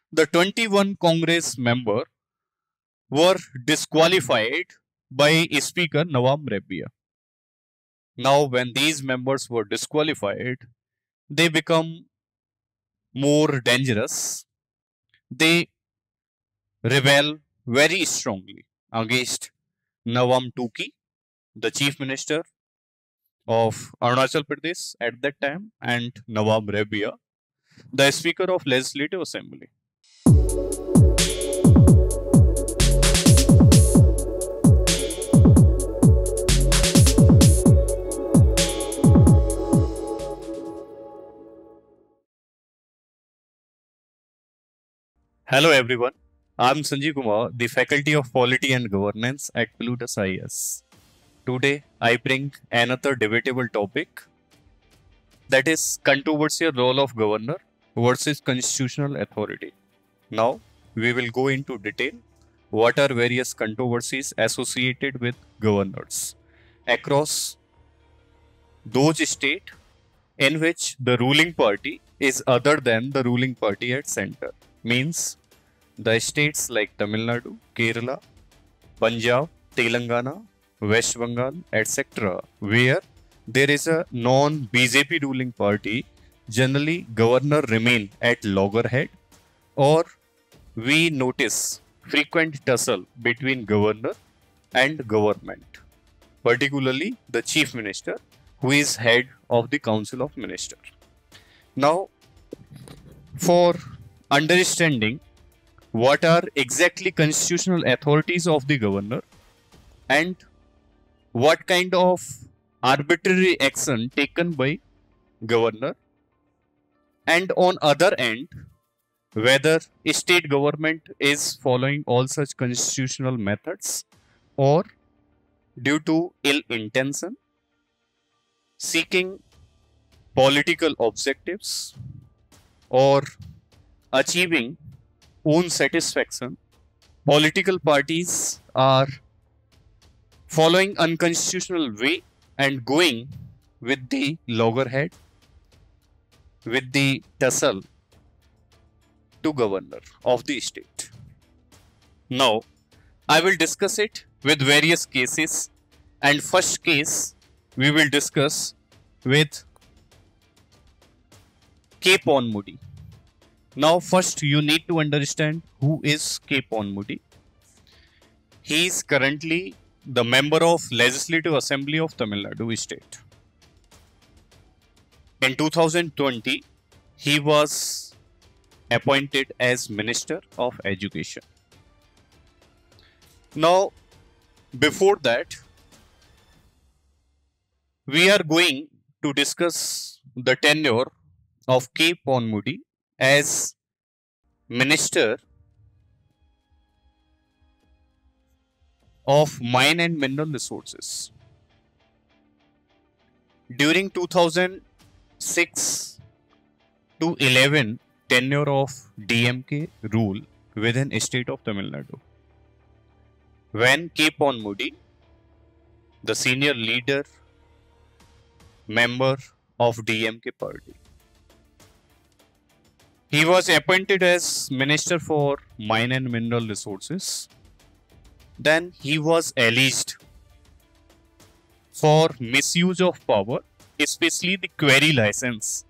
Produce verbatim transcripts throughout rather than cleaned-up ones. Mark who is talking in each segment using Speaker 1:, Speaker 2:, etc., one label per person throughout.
Speaker 1: the twenty-one Congress member were disqualified by Speaker Nawab Rabia. Now, when these members were disqualified, they become more dangerous. They rebel very strongly against Nawab Tuki, the chief minister of Arunachal Pradesh at that time, and Nawab Rabia, the Speaker of Legislative Assembly. Hello everyone, I'm Sanjeev Kumar, the Faculty of Polity and Governance at Plutus I A S. Today I bring another debatable topic, that is controversial role of governor versus constitutional authority. Now we will go into detail what are various controversies associated with governors across those states in which the ruling party is other than the ruling party at center. Means the states like Tamil Nadu, Kerala, Punjab, Telangana, West Bengal, et cetera, where there is a non-B J P ruling party, generally governor remain at loggerhead, or we notice frequent tussle between governor and government, particularly the chief minister, who is head of the Council of Ministers. Now, for understanding what are exactly constitutional authorities of the governor and what kind of arbitrary action taken by governor, and on other end whether state government is following all such constitutional methods or due to ill intention, seeking political objectives or achieving own satisfaction, political parties are following unconstitutional way and going with the loggerhead, with the tussle to governor of the state. Now, I will discuss it with various cases, and first case we will discuss with K. Pon Moody. Now, first you need to understand who is K. Pon Moody. He is currently the member of Legislative Assembly of Tamil Nadu state. In two thousand twenty, he was appointed as Minister of Education. Now, before that, we are going to discuss the tenure of K. Pon Moody as Minister of Mine and Mineral Resources. During two thousand six to eleven tenure of D M K rule within state of Tamil Nadu, when K. Pon Moody, the senior leader, member of D M K party, he was appointed as Minister for Mine and Mineral Resources. Then he was alleged for misuse of power, especially the quarry license.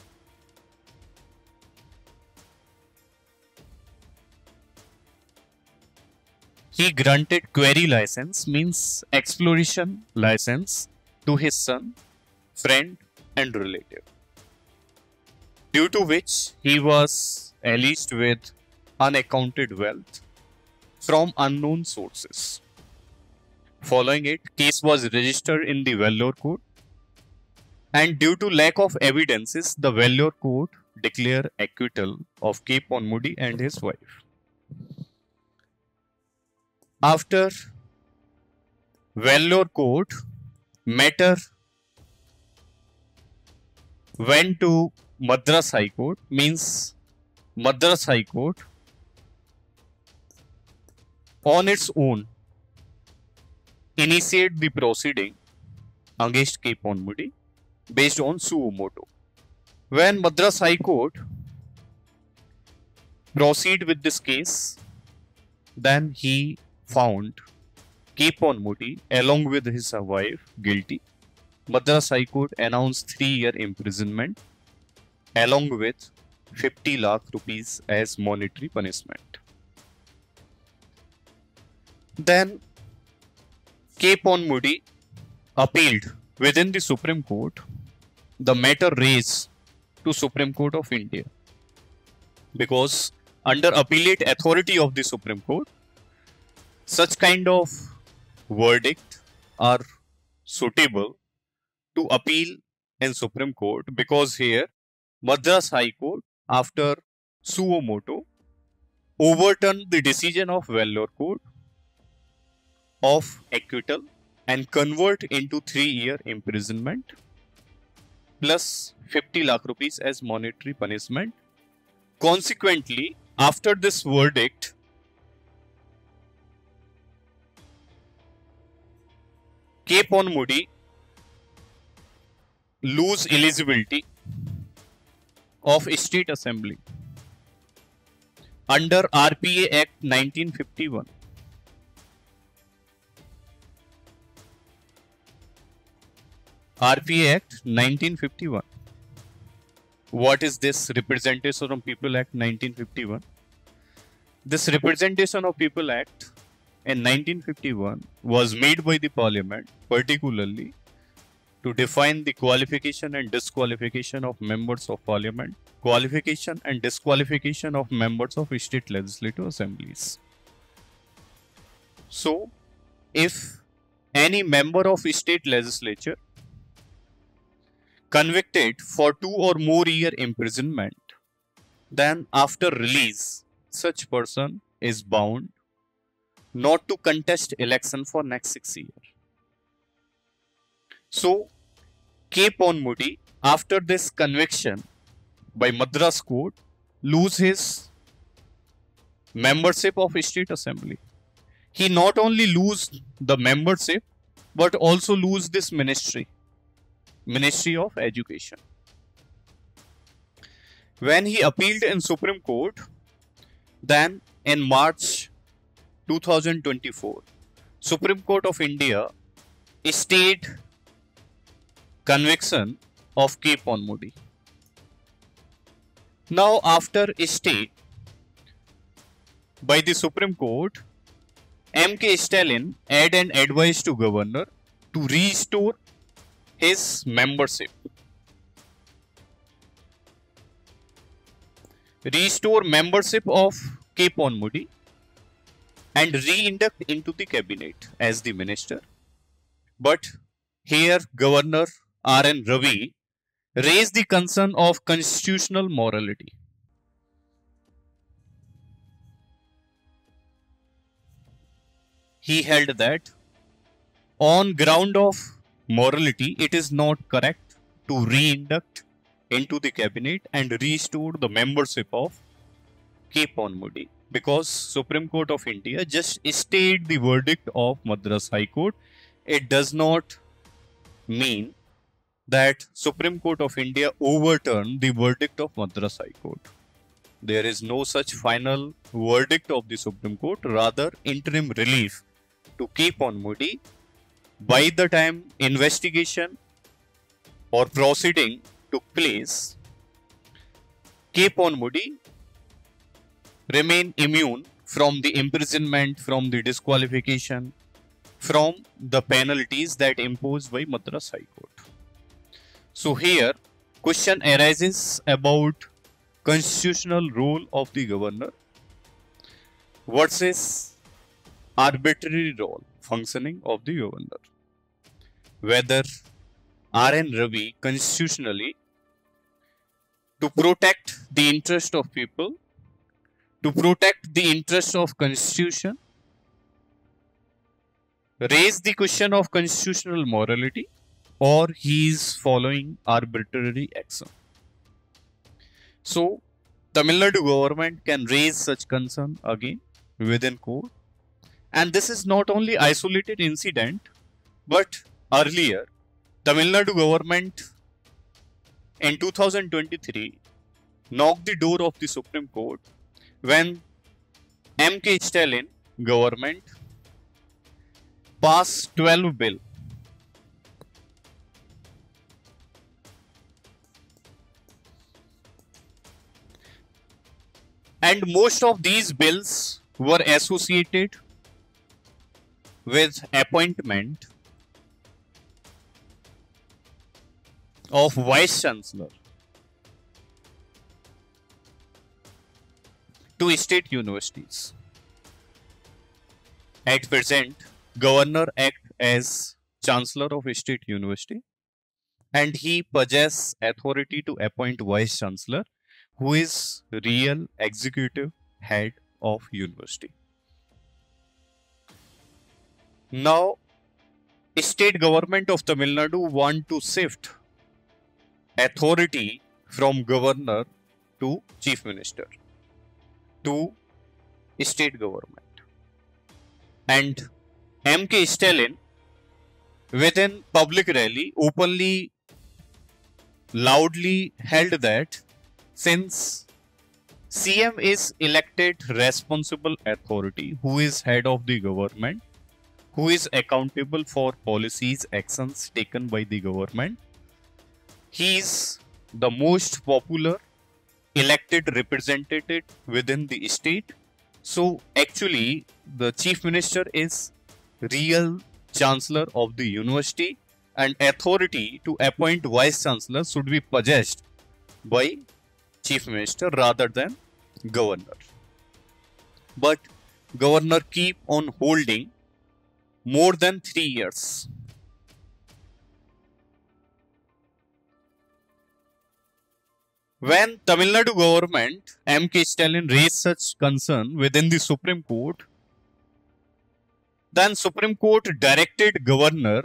Speaker 1: He granted quarry license, means exploration license, to his son, friend and relative, due to which he was alleged with unaccounted wealth from unknown sources. Following it, case was registered in the Vellore Court, and due to lack of evidences, the Vellore Court declared acquittal of K. Pon Moody and his wife. After Vellore Court, matter went to Madras High Court, means Madras High Court on its own initiate the proceeding against K. Pon Moody based on suo motu. When Madras High Court proceed with this case, then he found K. Ponmudi along with his wife guilty. Madras High Court announced three-year imprisonment along with fifty lakh rupees as monetary punishment. Then K. Ponmudi appealed within the Supreme Court. The matter raised to Supreme Court of India because under appellate authority of the Supreme Court, such kind of verdict are suitable to appeal in Supreme Court, because here Madras High Court after suo motu overturned the decision of Vellore Court of acquittal and convert into three year imprisonment plus fifty lakh rupees as monetary punishment. Consequently, after this verdict, K. Ponmudi lose eligibility of State Assembly under R P A Act nineteen fifty-one. R P A Act nineteen fifty-one. What is this Representation of People Act nineteen fifty-one? This Representation of People Act in nineteen fifty-one was made by the Parliament particularly to define the qualification and disqualification of members of Parliament, qualification and disqualification of members of state legislative assemblies. So, if any member of state legislature convicted for two or more year imprisonment, then after release, such person is bound not to contest election for next six years. So, K. Ponmudi, after this conviction by Madras Court, lose his membership of State Assembly. He not only lose the membership, but also lose this ministry, Ministry of Education. When he appealed in Supreme Court, then in March two thousand twenty-four, Supreme Court of India stayed conviction of K. Ponmudi. Now, after stay by the Supreme Court, M K Stalin had an advice to governor to restore his membership. Restore membership of K. Ponmudi and re-induct into the cabinet as the minister. But here Governor R N Ravi raised the concern of constitutional morality. He held that on ground of morality, it is not correct to re-induct into the cabinet and restore the membership of K. Ponmudi, because Supreme Court of India just stayed the verdict of Madras High Court. It does not mean that Supreme Court of India overturned the verdict of Madras High Court. There is no such final verdict of the Supreme Court, rather interim relief to K. Ponmudi. By the time investigation or proceeding took place, K. Ponmudi remained immune from the imprisonment, from the disqualification, from the penalties that imposed by Madras High Court. So here, question arises about constitutional role of the governor versus arbitrary role functioning of the governor. Whether R N Ravi constitutionally, to protect the interest of people, to protect the interest of constitution, raise the question of constitutional morality, or he is following arbitrary action. So, Tamil Nadu government can raise such concern again within court. And this is not only isolated incident, but earlier, Tamil Nadu government in two thousand twenty-three knocked the door of the Supreme Court when M K Stalin government passed twelve bill and most of these bills were associated with appointment of vice chancellor to state universities. At present, governor acts as chancellor of a state university and he possesses authority to appoint vice chancellor who is real executive head of university. Now, state government of Tamil Nadu want to shift authority from governor to chief minister to state government. And M K Stalin within public rally openly, loudly held that since C M is elected responsible authority who is head of the government, who is accountable for policies, actions taken by the government, he is the most popular elected representative within the state. So actually the chief minister is real chancellor of the university and authority to appoint vice chancellor should be possessed by chief minister rather than governor. But governor keep on holding more than three years. When Tamil Nadu government, M K Stalin raised such concern within the Supreme Court, then Supreme Court directed governor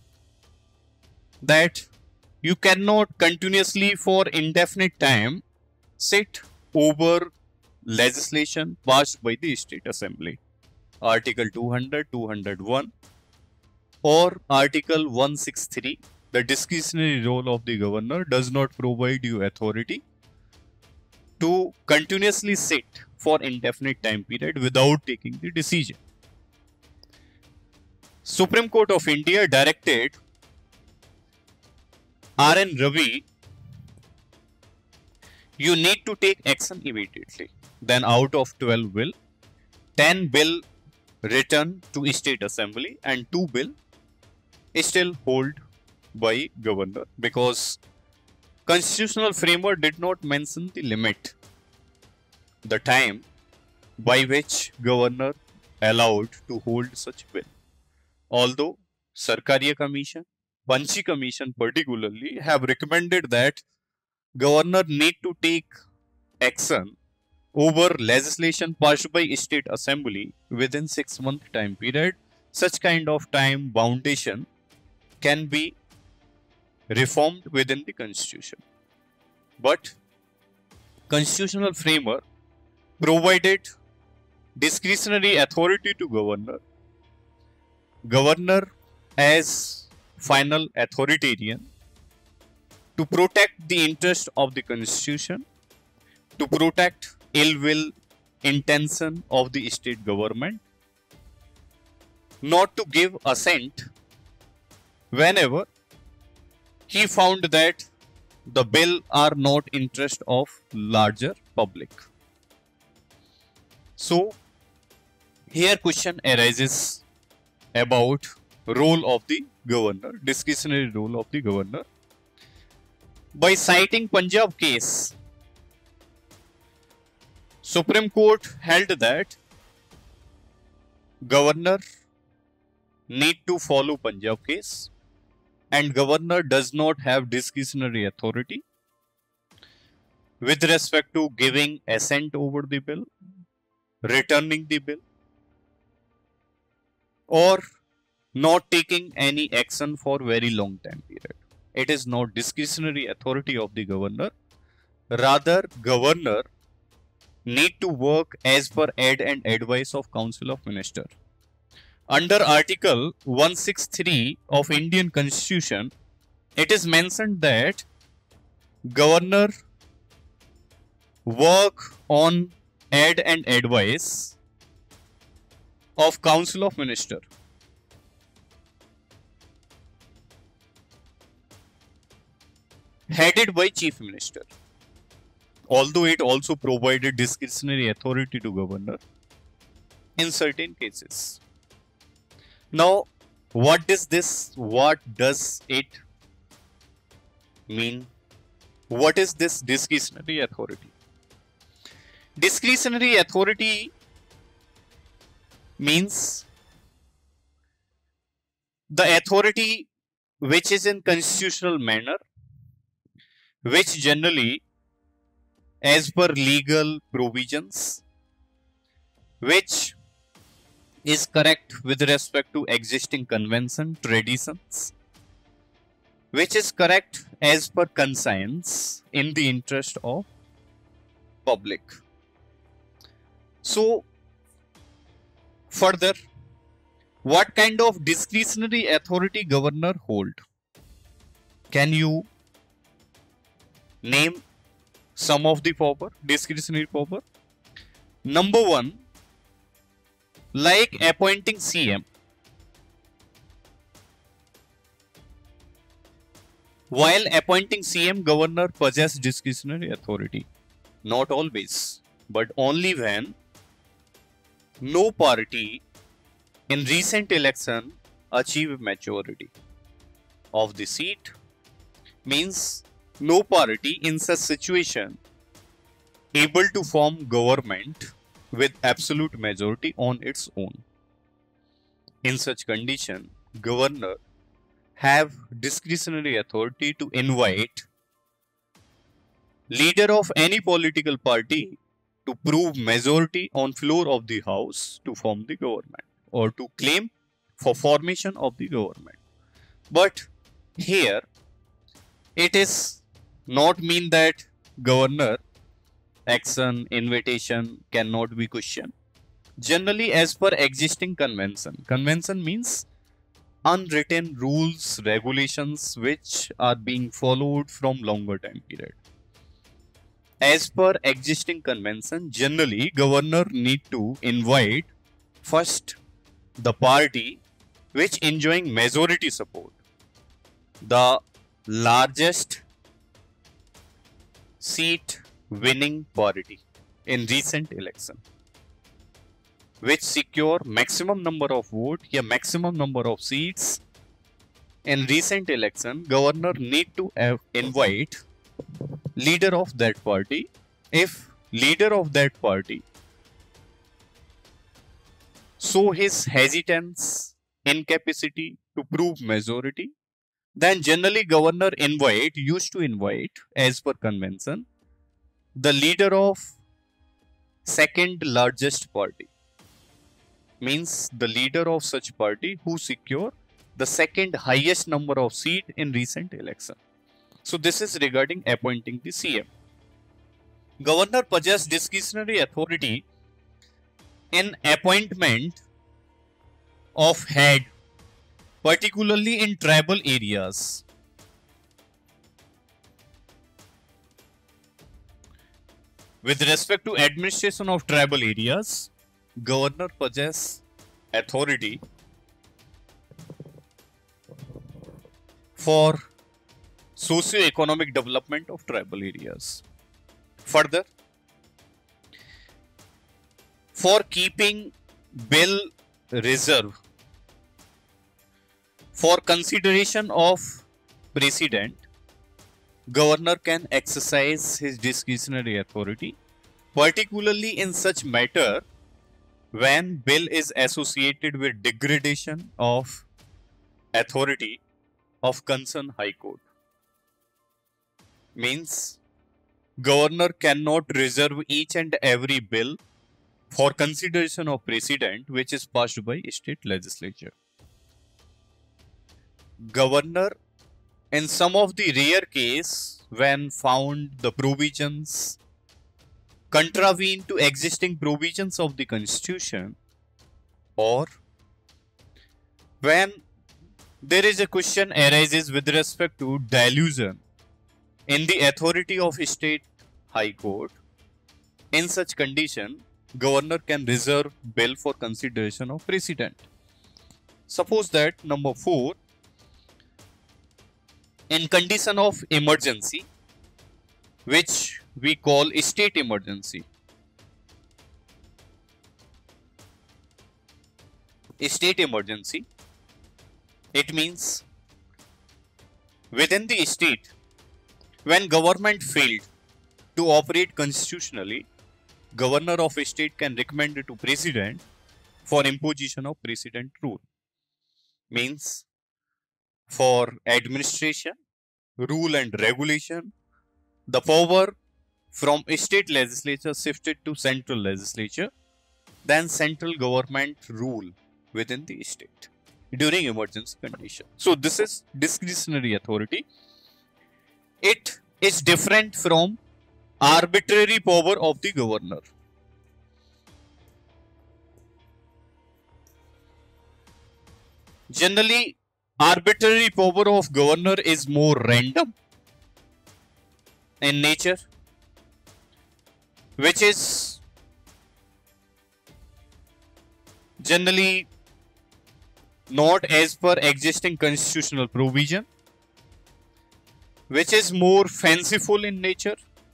Speaker 1: that you cannot continuously for indefinite time sit over legislation passed by the State Assembly. Article two hundred, two hundred one or Article one sixty-three, the discretionary role of the governor does not provide you authority to continuously sit for indefinite time period without taking the decision. Supreme Court of India directed R N Ravi, you need to take action immediately. Then out of twelve bill, ten bill returned to State Assembly and two bill still hold by governor because constitutional framework did not mention the limit, the time by which governor allowed to hold such bill. Although Sarkariya Commission, Panchi Commission particularly have recommended that governor need to take action over legislation passed by State Assembly within six month time period, such kind of time boundation can be reformed within the constitution. But constitutional framework provided discretionary authority to governor. Governor as final authoritarian to protect the interest of the constitution, to protect ill will intention of the state government, not to give assent whenever he found that the bill are not interest of larger public. So here question arises about role of the governor, discretionary role of the governor. By citing Punjab case, Supreme Court held that governor need to follow Punjab case and governor does not have discretionary authority with respect to giving assent over the bill, returning the bill, or not taking any action for very long time period. It is not discretionary authority of the governor. Rather, governor need to work as per aid and advice of Council of Minister. Under Article one sixty-three of Indian Constitution, it is mentioned that governor work on aid and advice of Council of Ministers, headed by Chief Minister, although it also provided discretionary authority to governor in certain cases. Now, what does this, what does it mean? What is this discretionary authority? Discretionary authority means the authority which is in constitutional manner, which generally as per legal provisions, which is correct with respect to existing convention, traditions, which is correct as per conscience in the interest of public. So, further, what kind of discretionary authority governor hold? Can you name some of the power, discretionary power? Number one, like appointing C M. While appointing C M, governor possess discretionary authority. Not always, but only when no party in recent election achieve majority of the seat. Means no party in such situation able to form government with absolute majority on its own. In such condition, governor have discretionary authority to invite leader of any political party to prove majority on floor of the house to form the government or to claim for formation of the government. But here it is not mean that governor action, invitation cannot be questioned. Generally, as per existing convention, convention means unwritten rules, regulations which are being followed from longer time period. As per existing convention, generally governor need to invite first the party which enjoying majority support, the largest seat winning party in recent election, which secure maximum number of vote, yeah, maximum number of seats in recent election. Governor need to have invite leader of that party. If leader of that party show his hesitance, incapacity to prove majority, then generally governor invite, used to invite as per convention, the leader of second largest party. Means the leader of such party who secure the second highest number of seat in recent election. So this is regarding appointing the C M. Governor possess discretionary authority in appointment of head, particularly in tribal areas. With respect to administration of tribal areas, governor possess authority for socio-economic development of tribal areas. Further, for keeping bill reserve for consideration of president, governor can exercise his discretionary authority, particularly in such matter when bill is associated with degradation of authority of concerned High Court. Means governor cannot reserve each and every bill for consideration of president which is passed by state legislature. Governor, in some of the rare case when found the provisions contravene to existing provisions of the constitution, or when there is a question arises with respect to dilution in the authority of state high court, In such condition, governor can reserve bill for consideration of president. Suppose that number four, in condition of emergency, which we call state emergency. State emergency, it means within the state, when government failed to operate constitutionally, governor of a state can recommend it to president for imposition of precedent rule. Means for administration, rule and regulation, the power from state legislature shifted to central legislature, then central government rule within the state during emergency condition. So this is discretionary authority. It is different from arbitrary power of the governor. Generally, arbitrary power of governor is more random in nature, which is generally not as per existing constitutional provision, which is more fanciful in nature,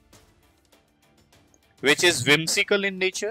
Speaker 1: which is whimsical in nature,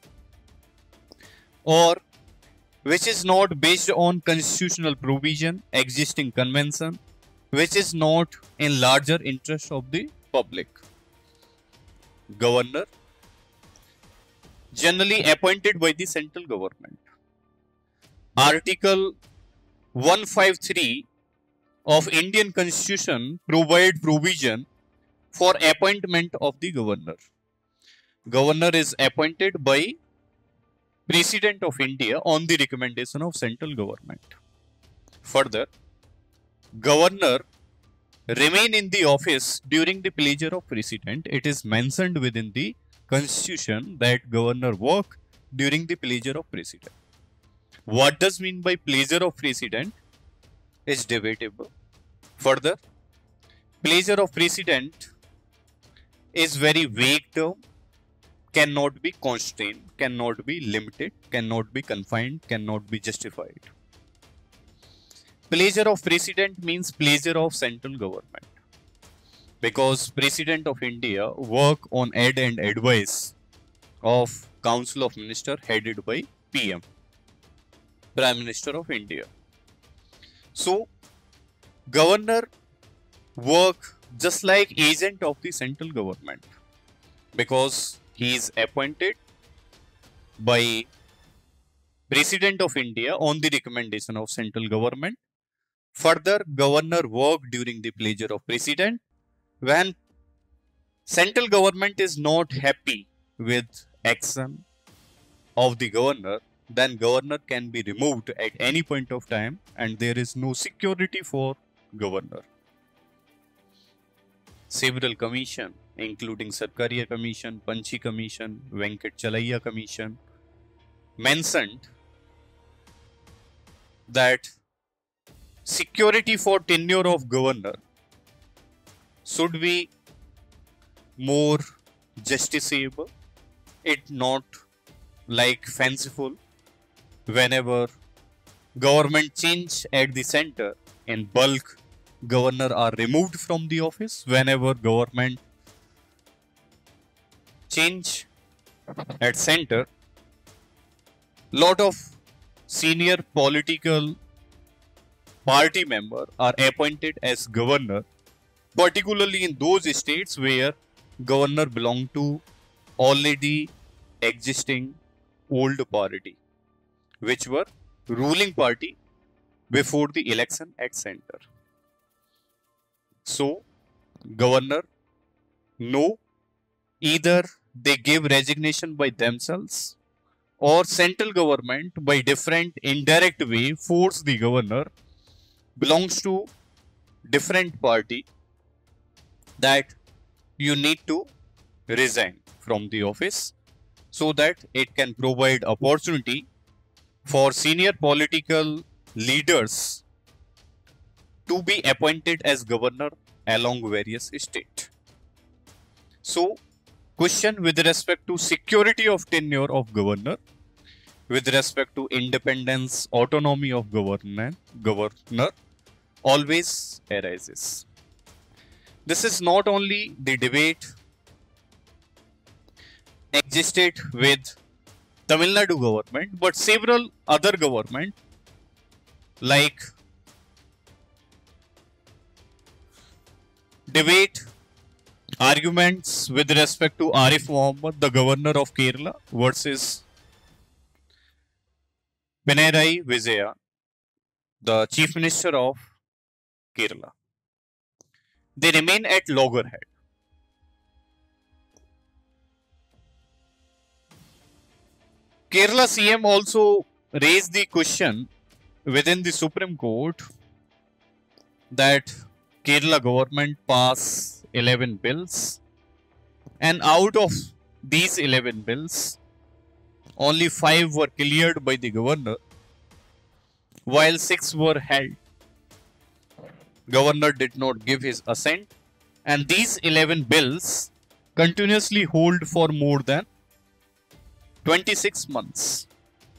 Speaker 1: or which is not based on constitutional provision, existing convention, which is not in larger interest of the public. Governor, generally appointed by the central government. Article one fifty-three of Indian Constitution provide provision for appointment of the governor. Governor is appointed by President of India on the recommendation of central government. Further, governor remain in the office during the pleasure of president. It is mentioned within the constitution that governor work during the pleasure of president. What does mean by pleasure of president is debatable. Further, pleasure of president is very vague term, cannot be constrained, cannot be limited, cannot be confined, cannot be justified. Pleasure of president means pleasure of central government, because President of India work on aid and advice of Council of Ministers headed by P M, Prime Minister of India. So, governor work just like agent of the central government, because he is appointed by President of India on the recommendation of central government. Further, governor work during the pleasure of president. When central government is not happy with action of the governor, then governor can be removed at any point of time and there is no security for governor. Several commission including Sarkaria Commission, Panchi Commission, Venkat Chalaiya Commission mentioned that security for tenure of governor should be more justiciable, it not like fanciful. Whenever government change at the center, in bulk governor are removed from the office. Whenever government change at center, lot of senior political party member are appointed as governor, particularly in those states where governor belong to already existing old party, which were ruling party before the election at center. So, governor, no, either they give resignation by themselves or central government by different indirect way force the governor belongs to different party that you need to resign from the office so that it can provide opportunity for senior political leaders to be appointed as governor along various states. So, question with respect to security of tenure of governor, with respect to independence, autonomy of governor, governor always arises. This is not only the debate existed with Tamil Nadu government, but several other government like debate arguments with respect to Arif Mohammed, the governor of Kerala, versus Pinarayi Vijaya, the chief minister of Kerala. They remain at loggerhead. Kerala C M also raised the question within the Supreme Court that Kerala government pass eleven bills, and out of these eleven bills, only five were cleared by the governor, while six were held. Governor did not give his assent, and these eleven bills continuously hold for more than twenty-six months.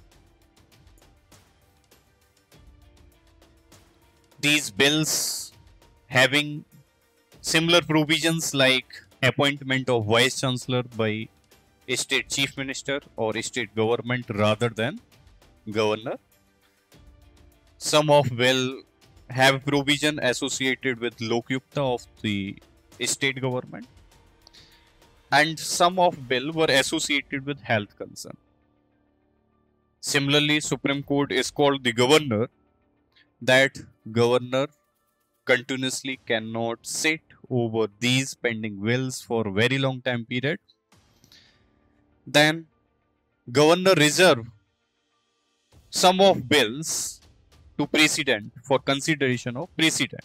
Speaker 1: These bills having similar provisions like appointment of vice chancellor by a state chief minister or a state government rather than governor. Some of bill have provision associated with lokyukta of the state government, and some of bill were associated with health concern. Similarly, Supreme Court is called the governor, that governor continuously cannot sit over these pending bills for a very long time period. Then governor reserve some of bills to president for consideration of president.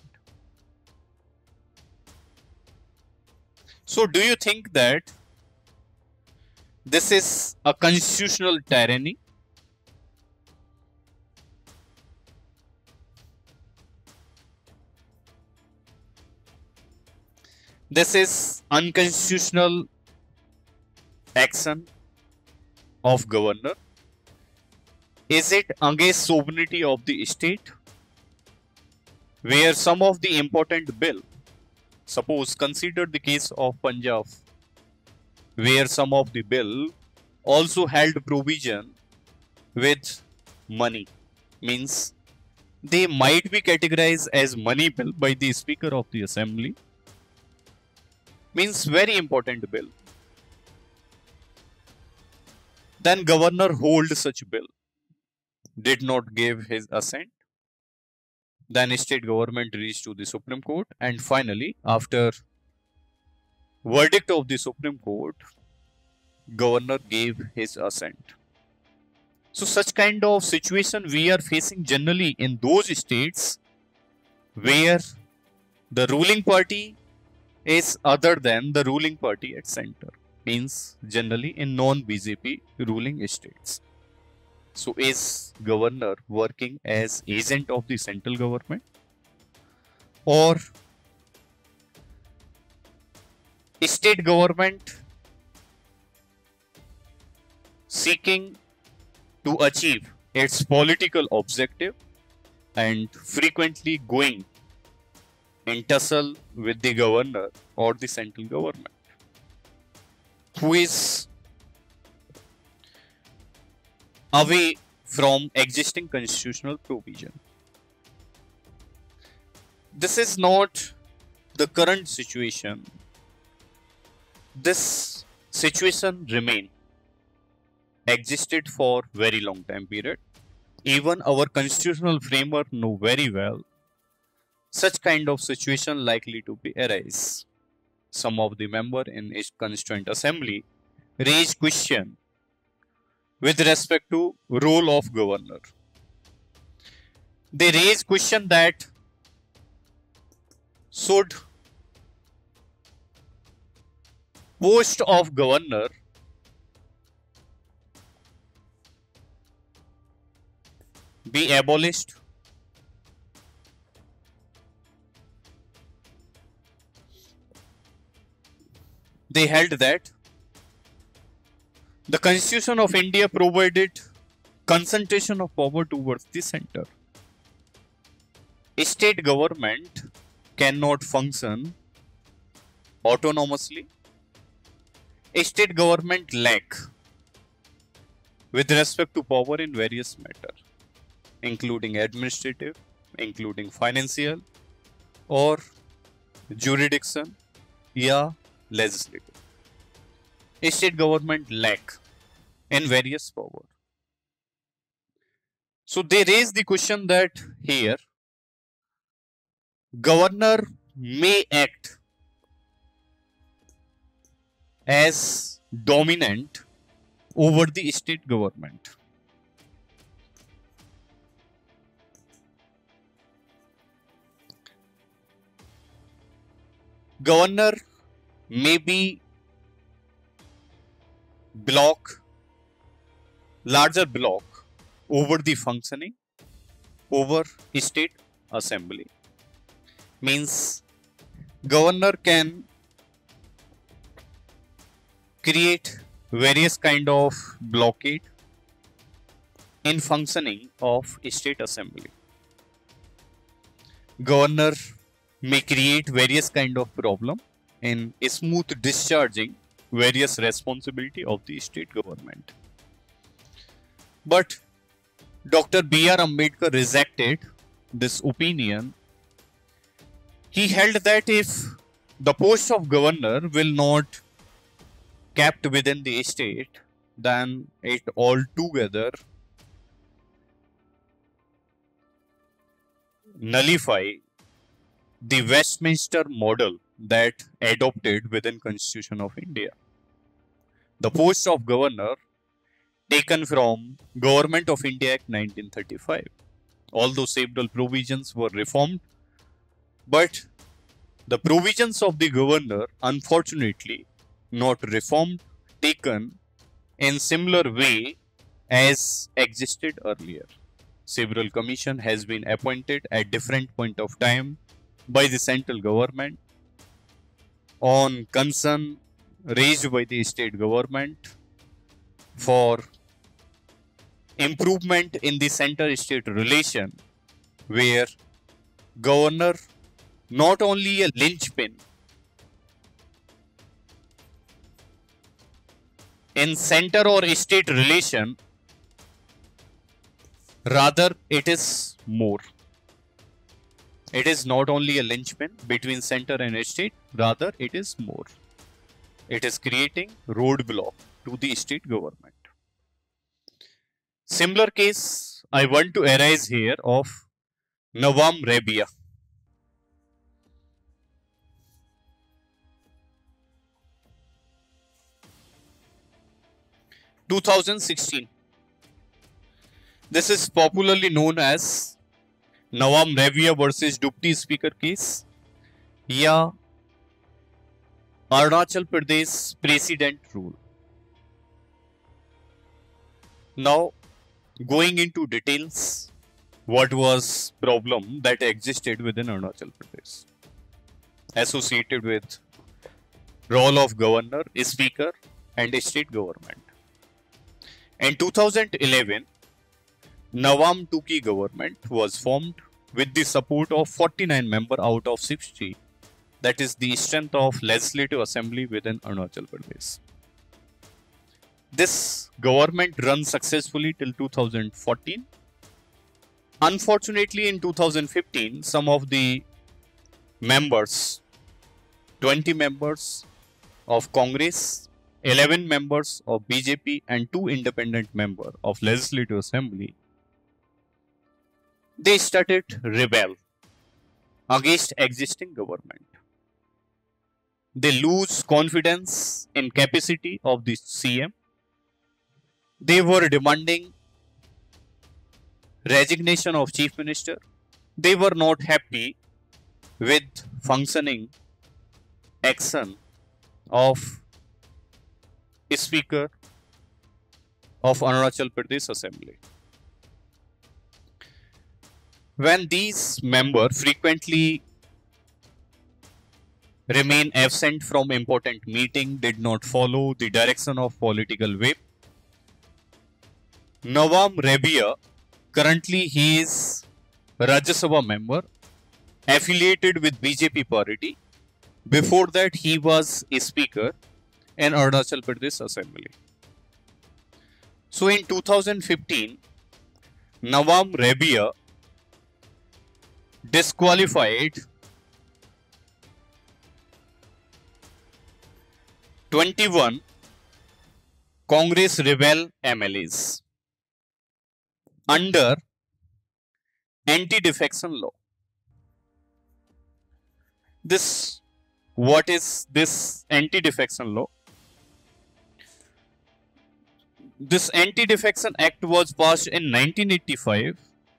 Speaker 1: So do you think that this is a constitutional tyranny? This is unconstitutional action of governor? Is it against sovereignty of the state? Where some of the important bill, suppose consider the case of Punjab, where some of the bill also held provision with money, means they might be categorized as money bill by the Speaker of the Assembly, means very important bill. Then governor hold such bill, did not give his assent. Then state government reached to the Supreme Court, and finally, after verdict of the Supreme Court, governor gave his assent. So such kind of situation we are facing generally in those states where the ruling party is other than the ruling party at center, means generally in non-B J P ruling states. So is governor working as agent of the central government, or state government seeking to achieve its political objective and frequently going in tussle with the governor or the central government, who is away from existing constitutional provision. This is not the current situation. This situation remain existed for very long time period. Even our constitutional framework know very well such kind of situation likely to be arise. Some of the member in its constituent assembly raise question with respect to role of governor. They raise question that should post of governor be abolished? They held that The Constitution of India provided concentration of power towards the center. A state government cannot function autonomously. A state government lack with respect to power in various matters, including administrative, including financial or jurisdiction, या legislative. A state government lack in various power. So they raise the question that here governor may act as dominant over the state government. Governor may be block, larger block over the functioning over state assembly. Means governor can create various kind of blockade in functioning of state assembly. Governor may create various kind of problem in smooth discharging various responsibility of the state government. But Doctor B R Ambedkar rejected this opinion. He held that if the post of governor will not kept within the state, then it altogether nullify the Westminster model that adopted within Constitution of India. The post of governor taken from Government of India Act nineteen thirty-five. Although several provisions were reformed, but the provisions of the governor unfortunately not reformed, taken in similar way as existed earlier. Several commission has been appointed at different point of time by the central government on concern raised by the state government for improvement in the center-state relation, where governor not only a linchpin in center or state relation, rather it is more. It is not only a linchpin between center and state, rather it is more. It is creating roadblock to the state government. Similar case I want to arise here of Nawam Rabia. two thousand sixteen. This is popularly known as Nawam Rabia versus Deputy Speaker case या Arunachal Pradesh President rule. Now, going into details, what was problem that existed within Arunachal Pradesh associated with role of governor, speaker and state government. In two thousand eleven, Nawam Tuki government was formed with the support of forty-nine members out of sixty. That is the strength of legislative assembly within Arunachal Pradesh. This government ran successfully till two thousand fourteen. Unfortunately, in two thousand fifteen, some of the members, twenty members of Congress, eleven members of B J P and two independent members of Legislative Assembly, they started rebel against existing government. They lose confidence in capacity of the C M. They were demanding resignation of Chief Minister. They were not happy with functioning action of Speaker of Arunachal Pradesh Assembly. When these members frequently remain absent from important meeting, did not follow the direction of political whip, Nawam Rabia, currently he is Rajya Sabha member affiliated with B J P party. Before that, he was a speaker in Arunachal Pradesh Assembly. So in two thousand fifteen, Nawam Rabia disqualified twenty-one Congress rebel M L As under anti-defection law. This, what is this anti-defection law? This Anti-Defection Act was passed in nineteen eighty-five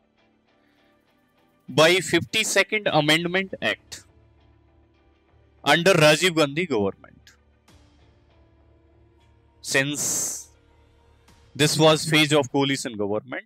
Speaker 1: by fifty-second Amendment Act under Rajiv Gandhi government. Since this was phase of coalition government,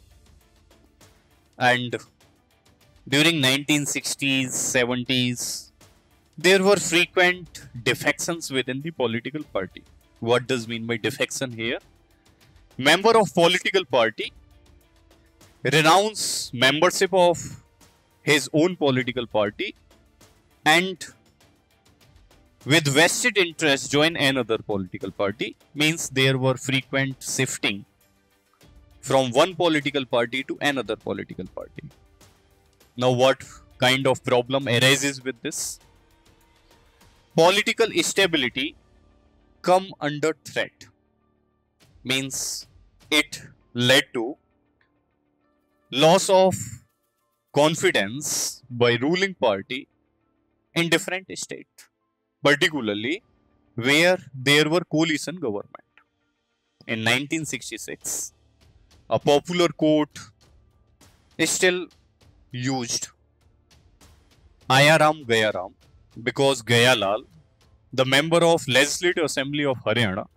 Speaker 1: and during nineteen sixties, seventies, there were frequent defections within the political party. What does mean by defection here? Member of political party renounce membership of his own political party and with vested interest join another political party. Means there were frequent shifting from one political party to another political party. Now what kind of problem arises with this? Political stability come under threat. Means it led to loss of confidence by ruling party in different states, particularly where there were coalition government. In nineteen sixty-six, a popular quote is still used, Aaya Ram Gaya Ram, because Gayalal, the member of Legislative Assembly of Haryana,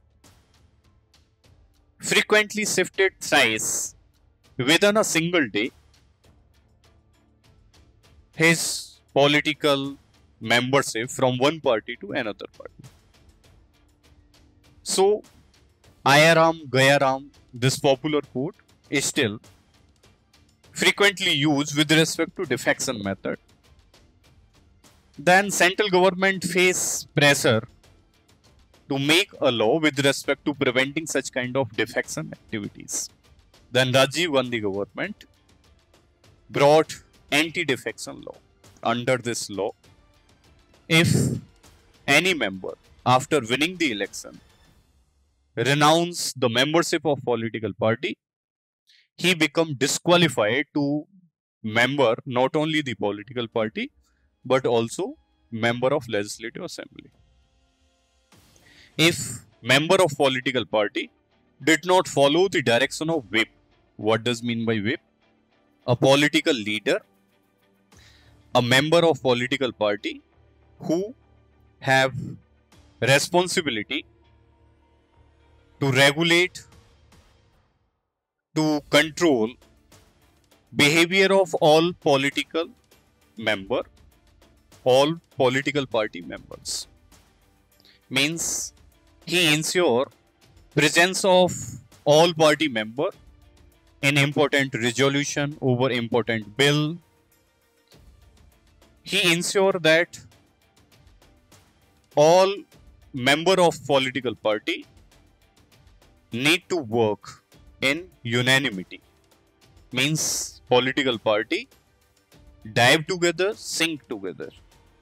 Speaker 1: frequently shifted thrice within a single day his political membership from one party to another party. So, Aaya Ram Gaya Ram, this popular quote is still frequently used with respect to defection method. Then central government face pressure to make a law with respect to preventing such kind of defection activities. Then Rajiv Gandhi government brought anti-defection law. Under this law, if any member after winning the election renounce the membership of political party, he become disqualified to member not only the political party but also member of Legislative Assembly. If member of political party did not follow the direction of whip, what does mean by whip? A political leader, a member of political party who have responsibility to regulate, to control behavior of all political member, all political party members. Means he ensure presence of all party member in important resolution over important bill. He ensure that all member of political party need to work in unanimity. Means political party dive together, sync together.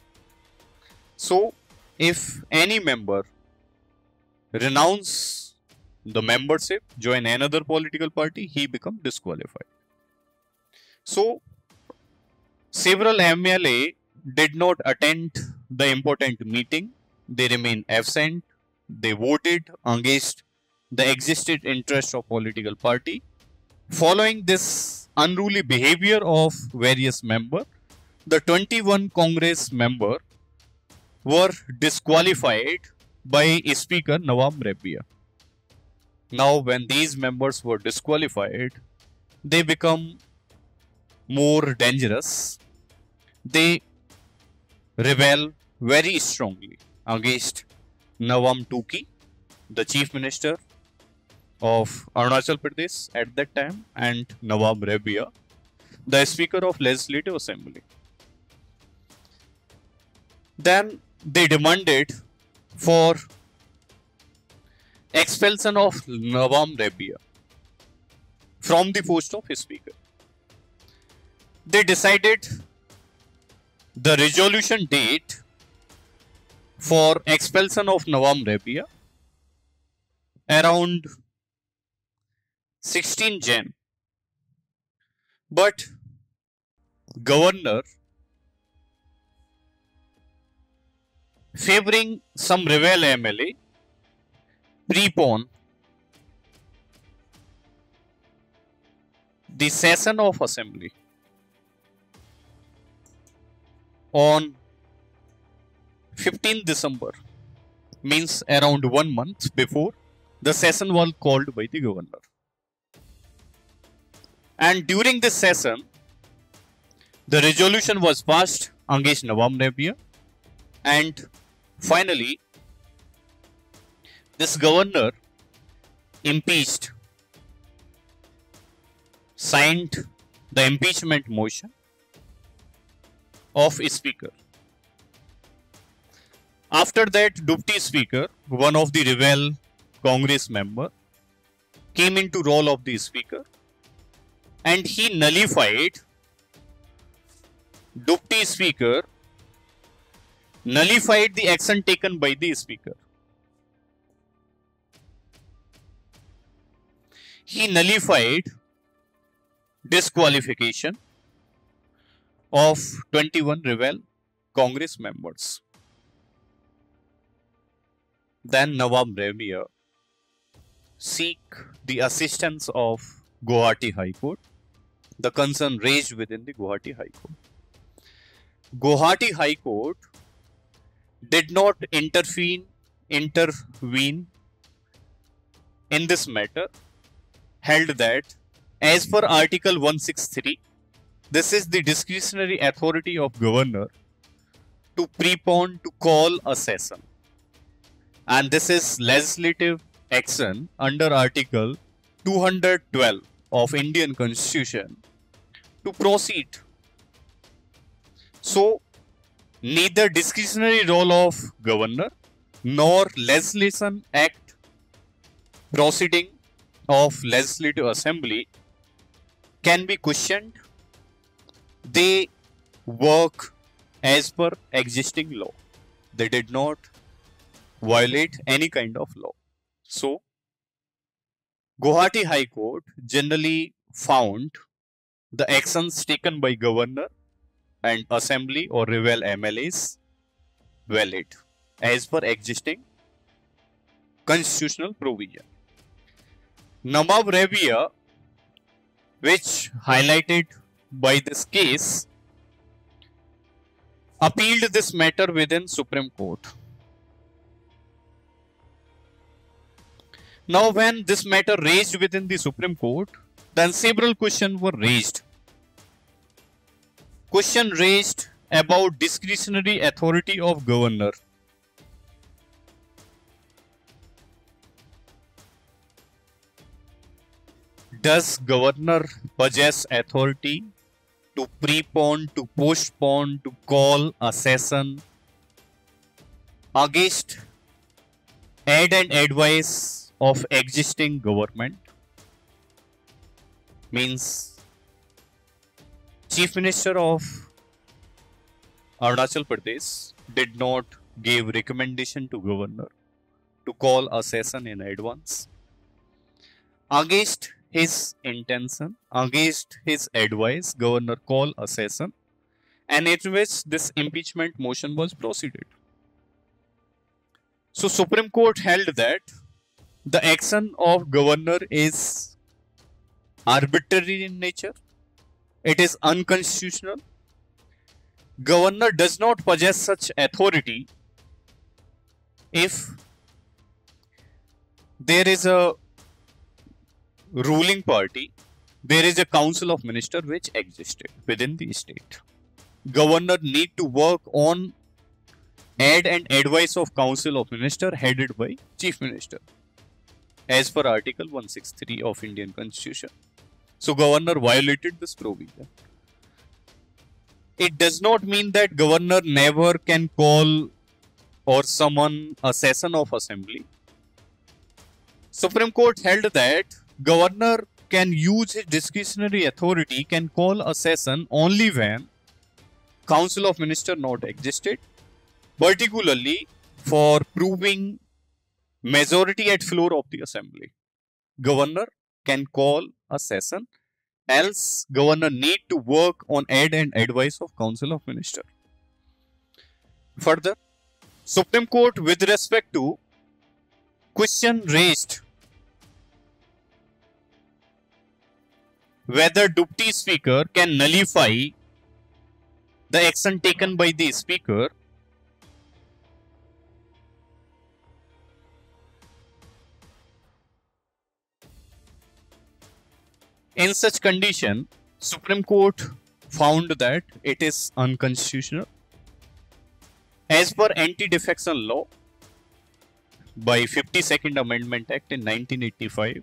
Speaker 1: So if any member renounce the membership, join another political party, he become disqualified. So several M L A did not attend the important meeting. They remain absent. They voted against the existed interest of political party. Following this unruly behavior of various members, the twenty-one Congress member were disqualified by Speaker Nawam Rabia. Now, when these members were disqualified, they become more dangerous. They rebel very strongly against Nawam Tuki, the Chief Minister, of Arunachal Pradesh at that time and Nawab Rabia, the Speaker of Legislative Assembly. Then they demanded for expulsion of Nawab Rabia from the post of Speaker. They decided the resolution date for expulsion of Nawab Rabia around sixteen January. But governor, favoring some rebel M L A, preponed the session of assembly on fifteenth December, means around one month before the session was called by the governor. And during this session, the resolution was passed against Nawab Rabia, and finally, this governor impeached, signed the impeachment motion of Speaker. After that, Deputy Speaker, one of the rebel Congress member, came into role of the Speaker, and he nullified, Deputy Speaker nullified the action taken by the Speaker. He nullified disqualification of twenty-one rebel Congress members. Then Nawab Rabia seek the assistance of Guwahati High Court, the concern raised within the Guwahati High Court. Guwahati High Court did not intervene, intervene in this matter, held that as per Article one sixty-three, this is the discretionary authority of governor to prepone to call a session, and this is legislative action under Article two hundred twelve of Indian Constitution to proceed. So, neither discretionary role of governor nor legislation act proceeding of legislative assembly can be questioned. They work as per existing law. They did not violate any kind of law. So, Guwahati High Court generally found the actions taken by governor and assembly or rebel M L As valid as per existing constitutional provision. Nawab Rabia, which highlighted by this case, appealed this matter within Supreme Court. Now, when this matter raised within the Supreme Court, then several questions were raised. Question raised about discretionary authority of governor. Does governor possess authority to prepone, to postpone, to call a session against aid and advice of existing government? Means Chief Minister of Arunachal Pradesh did not give recommendation to governor to call a session in advance. Against his intention, against his advice, governor called a session, and in which this impeachment motion was proceeded. So Supreme Court held that the action of governor is arbitrary in nature. It is unconstitutional. Governor does not possess such authority if there is a ruling party, there is a council of ministers which existed within the state. Governor need to work on aid and advice of council of ministers headed by chief minister. as per Article one sixty-three of Indian Constitution. So governor violated this provision. It does not mean that governor never can call or summon a session of assembly. Supreme Court held that governor can use his discretionary authority, can call a session only when Council of Ministers not existed, particularly for proving majority at floor of the assembly. Governor can call a session, else governor need to work on aid and advice of Council of Ministers. Further, Supreme Court, with respect to question raised whether Deputy Speaker can nullify the action taken by the Speaker, in such condition, Supreme Court found that it is unconstitutional. As per Anti-Defection Law by fifty-second Amendment Act in nineteen eighty-five,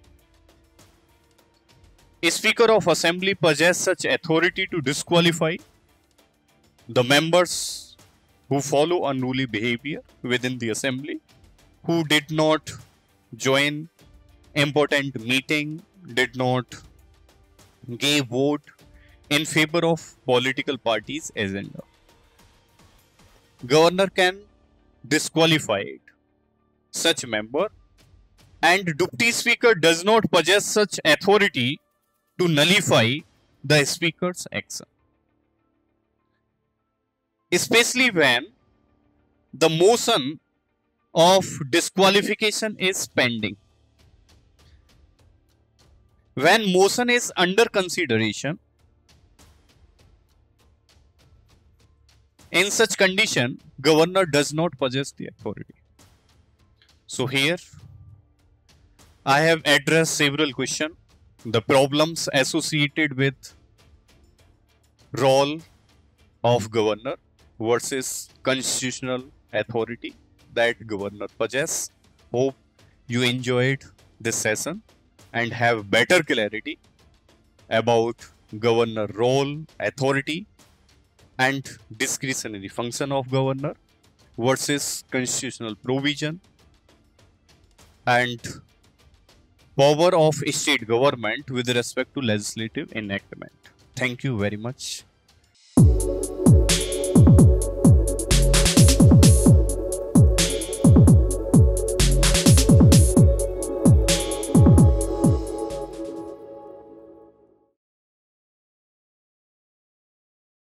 Speaker 1: a Speaker of Assembly possesses such authority to disqualify the members who follow unruly behavior within the Assembly, who did not join important meeting, did not give vote in favor of political parties' agenda. Governor can disqualify such member, and Deputy Speaker does not possess such authority to nullify the Speaker's action, especially when the motion of disqualification is pending. When motion is under consideration, in such condition, governor does not possess the authority. So here, I have addressed several questions, the problems associated with role of governor versus constitutional authority that governor possess. Hope you enjoyed this session and have better clarity about governor role, authority and discretionary function of governor versus constitutional provision and power of state government with respect to legislative enactment. Thank you very much.